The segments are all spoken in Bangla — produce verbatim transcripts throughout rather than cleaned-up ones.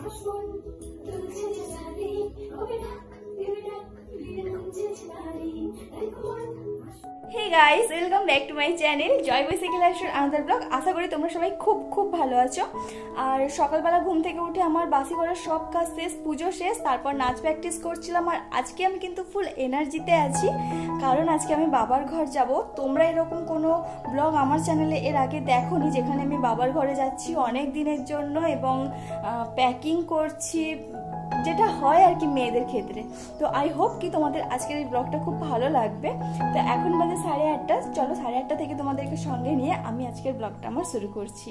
Hey guys, welcome back to my channel Joy Baishakhi lifestyle another blog. আশা করি তোমরা সবাই খুব খুব ভালো আছো। আর সকালবেলা ঘুম থেকে উঠে আমার বাসি করার সব কাজ শেষ, পুজো শেষ, তারপর নাচ প্র্যাকটিস করছিলাম। আর আজকে আমি কিন্তু ফুল এনার্জিতে আছি, কারণ আজকে আমি বাবার ঘর যাব। তোমরা এরকম কোনো ব্লগ আমার চ্যানেলে এর আগে দেখোনি যেখানে আমি বাবার ঘরে যাচ্ছি অনেক দিনের জন্য এবং প্যাকিং করছি, যেটা হয় আর কি মেয়েদের ক্ষেত্রে। তো আই হোপ কি তোমাদের আজকের এই ব্লগটা খুব ভালো লাগবে। তো এখন বাজে সাড়ে আটটা, চলো সাড়ে আটটা থেকে তোমাদেরকে সঙ্গে নিয়ে আমি আজকের ব্লগটা আমার শুরু করছি।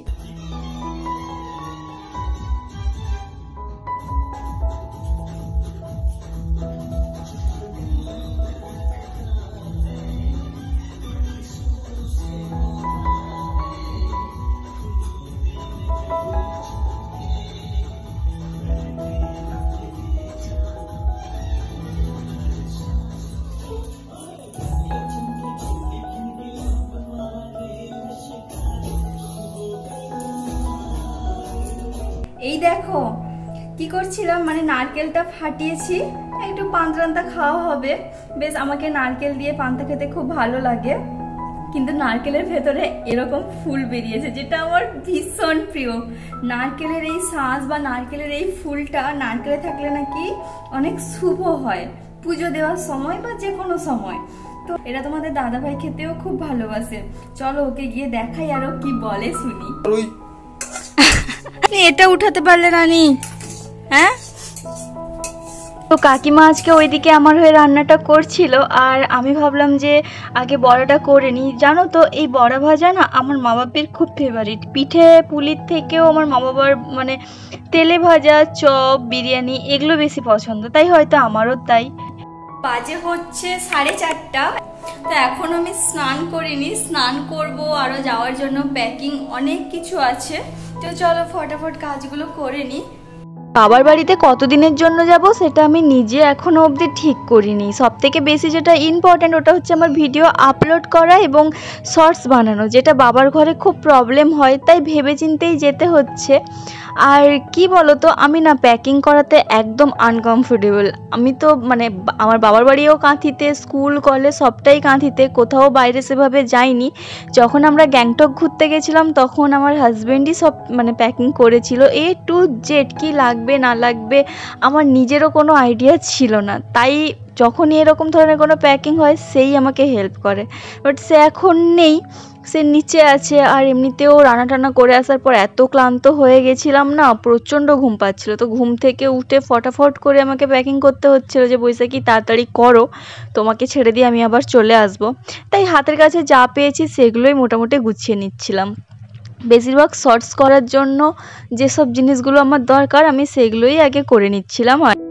এই দেখো কি করছিলাম, মানে নারকেলটা ফাটিয়েছি, একটু পান্তা খাওয়া হবে। বেশ আমাকে নারকেল দিয়ে পান্তা খেতে খুব ভালো লাগে, কিন্তু নারকেলের ভেতরে এরকম ফুল বেরিয়েছে যেটা আমার ভীষণ প্রিয়। নারকেলের এই শাঁস বা নারকেলের এই ফুলটা নারকেলে থাকলে নাকি অনেক শুভ হয় পুজো দেওয়ার সময় বা যে কোনো সময়। তো এটা তোমাদের দাদা ভাই খেতেও খুব ভালোবাসে। চলো ওকে গিয়ে দেখাই আরো কি বলে শুনি। এটা উঠাতে পারলে নানি? হ্যাঁ, তো কাকিমা আজকে ওইদিকে আমার হয়ে রান্নাটা করছিল, আর আমি ভাবলাম যে আগে বড়াটা করে নিই। জানো তো এই বড়া ভাজা না আমার মা বাবার খুব ফেভারিট। পিঠে পুলির থেকেও আমার মা বাবার মানে তেলে ভাজা, চপ, বিরিয়ানি এগুলো বেশি পছন্দ, তাই হয়তো আমারও তাই। বাজে হচ্ছে সাড়ে চারটা। তো এখন আমি স্নান করিনি, স্নান করব, আরো যাওয়ার জন্য প্যাকিং অনেক কিছু আছে। তো চলো ফটাফট কাজগুলো করে নি। বাবার বাড়িতে কতদিনের জন্য যাব সেটা আমি নিজে এখনো অবধি ঠিক করিনি। সব থেকে বেশি যেটা ইম্পর্ট্যান্ট ওটা হচ্ছে আমার ভিডিও আপলোড করা এবং শর্টস বানানো, যেটা বাবার ঘরে খুব প্রবলেম হয়, তাই ভেবেচিন্তেই যেতে হচ্ছে। আর কি বলতো, আমি না প্যাকিং করাতে একদম আনকমফোর্টেবল। আমি তো মানে আমার বাবার বাড়িও কাঁথিতে, স্কুল কলেজ সবটাই কাঁথিতে, কোথাও বাইরে সেভাবে যাইনি। যখন আমরা গ্যাংটক ঘুরতে গেছিলাম তখন আমার হাজব্যান্ডই সব মানে প্যাকিং করেছিল, এ টু জেড কি লাগবে না লাগবে আমার নিজেরও কোনো আইডিয়া ছিল না। তাই যখনই এরকম ধরনের কোনো প্যাকিং হয় সেই আমাকে হেল্প করে, বাট সে এখন নেই, সে নিচে আছে। আর এমনিতেও রান্না টান্না করে আসার পর এত ক্লান্ত হয়ে গেছিলাম না, প্রচণ্ড ঘুম পাচ্ছিল। তো ঘুম থেকে উঠে ফটাফট করে আমাকে প্যাকিং করতে হচ্ছিল যে বৈশাখী তাড়াতাড়ি করো, তোমাকে ছেড়ে দিয়ে আমি আবার চলে আসব। তাই হাতের কাছে যা পেয়েছি সেগুলোই মোটামুটি গুছিয়ে নিচ্ছিলাম। বেশিরভাগ শর্টস করার জন্য যেসব জিনিসগুলো আমার দরকার আমি সেগুলোই আগে করে নিচ্ছিলাম। আর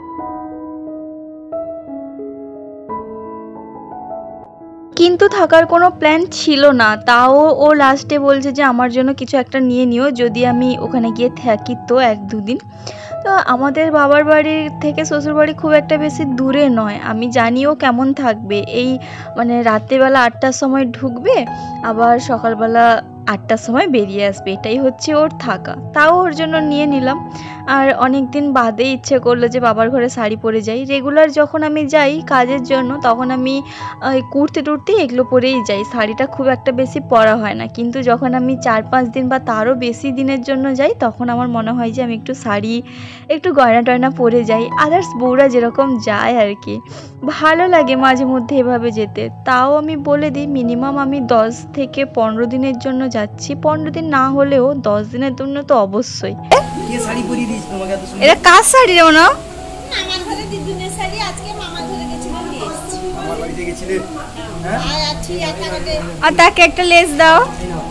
কিন্তু থাকার কোনো প্ল্যান ছিল না, তাও ও লাস্টে বলছে যে আমার জন্য কিছু একটা নিয়ে নিও যদি আমি ওখানে গিয়ে থাকি তো এক দুদিন। তো আমাদের বাবার বাড়ির থেকে শ্বশুরবাড়ি খুব একটা বেশি দূরে নয়, আমি জানিও কেমন থাকবে। এই মানে রাত্রেবেলা আটটার সময় ঢুকবে, আবার সকালবেলা আটটার সময় বেরিয়ে আসবে, এটাই হচ্ছে ওর থাকা। তাও ওর জন্য নিয়ে নিলাম। আর অনেক দিন বাদে ইচ্ছে করলো যে বাবার ঘরে শাড়ি পরে যাই। রেগুলার যখন আমি যাই কাজের জন্য তখন আমি কুর্তি টুর্তি এগুলো পরেই যাই, শাড়িটা খুব একটা বেশি পরা হয় না। কিন্তু যখন আমি চার পাঁচ দিন বা তারও বেশি দিনের জন্য যাই তখন আমার মনে হয় যে আমি একটু শাড়ি, একটু গয়না টয়না পরে যাই। আদার্স বউরা যেরকম যায় আর কি, ভালো লাগে মাঝে মধ্যে এভাবে যেতে। তাও আমি বলে দিই মিনিমাম আমি দশ থেকে পনেরো দিনের জন্য যাচ্ছি, পনেরো দিন না হলেও দশ দিনের জন্য তো অবশ্যই। এটা কার শাড়ি রে? না আমার ঘরে দিদুনের শাড়ি, আজকে মামার ঘরে গেছিলাম নিয়ে এসেছি। মামার বাড়িতে গেছিলে? হ্যাঁ আছি। আর তাকে একটা লেস দাও।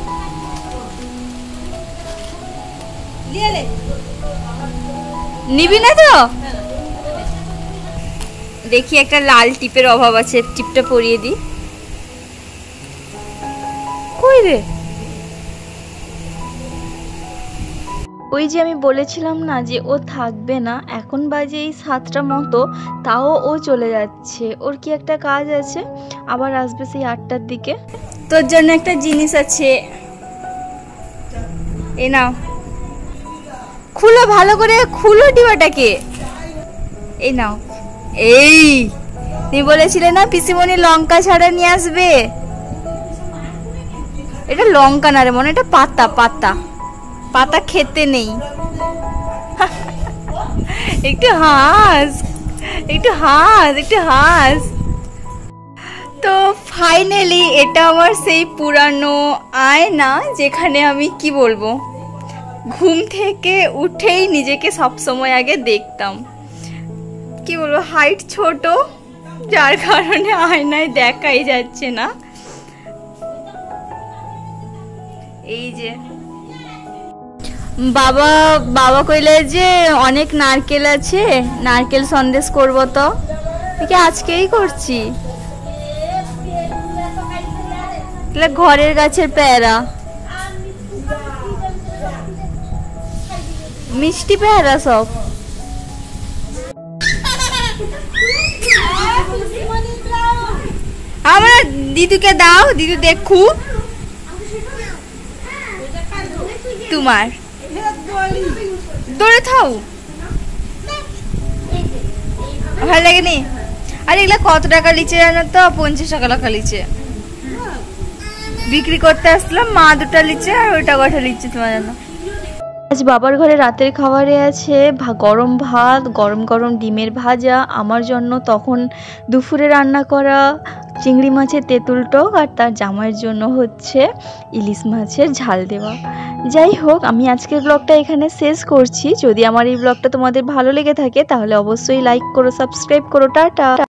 নিয়ে নে। নিবি না তো? দেখি একটা লাল টিপের অভাব আছে, টিপটা পরিয়ে দি। কই রে? ওই যে আমি বলেছিলাম না যে ও থাকবে না, এখন বাজে এই সাতটা মতো, তাও ও চলে যাচ্ছে। ওর কি একটা কাজ আছে, আবার আসবে সেই আটটার দিকে। তোর জন্য একটা জিনিস আছে, এ নাও। খুলো ভালো করে খুলো ডিবাটাকে। এই নাও। এই তুমি বলেছিলে না পিসিমণি লঙ্কা ছাড়া নিয়ে আসবে, এটা লঙ্কা না রে মনে, এটা পাতা পাতা পাতা খেতে নেই। একটু হাস একটু হাস একটু হাস। তো ফাইনালি এটা আমার সেই পুরানো আয়না যেখানে আমি কি বলবো ঘুম থেকে উঠেই নিজেকে সবসময় আগে দেখতাম। কি বলবো হাইট ছোট যার কারণে আয়নায় দেখাই যাচ্ছে না। এই যে বাবা বাবা কইলে যে অনেক নারকেল আছে, নারকেল সন্দেশ করবো, তো আজকেই করছি। ঘরের গাছের পেয়ারা, মিষ্টি পেয়ারা সব। আমরা দিদুকে দাও, দিদু দেখু তোমার দৌড়ে থাও, ভালো লাগেনি। আর এগুলা কত টাকা লিচে জানো তো? পঞ্চাশ টাকা টাকা লিচে বিক্রি করতে আসলাম, মা দুটা লিচে আর ওইটা কটা লিচে তোমার জানো। আজ বাবার ঘরে রাতের খাবারে আছে গরম ভাত, গরম গরম ডিমের ভাজা, আমার জন্য তখন দুপুরে রান্না করা চিংড়ি মাছের তেঁতুল টক, আর তার জামাইয়ের জন্য হচ্ছে ইলিশ মাছের ঝাল দেওয়া। যাই হোক, আমি আজকের ব্লগটা এখানে শেষ করছি। যদি আমার এই ব্লগটা তোমাদের ভালো লেগে থাকে তাহলে অবশ্যই লাইক করো, সাবস্ক্রাইব করো। টাটা।